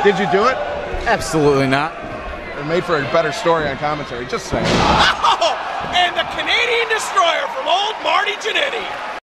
Did you do it? Absolutely not. It made for a better story on commentary, just saying. Oh, and the Canadian Destroyer from old Marty Jannetty.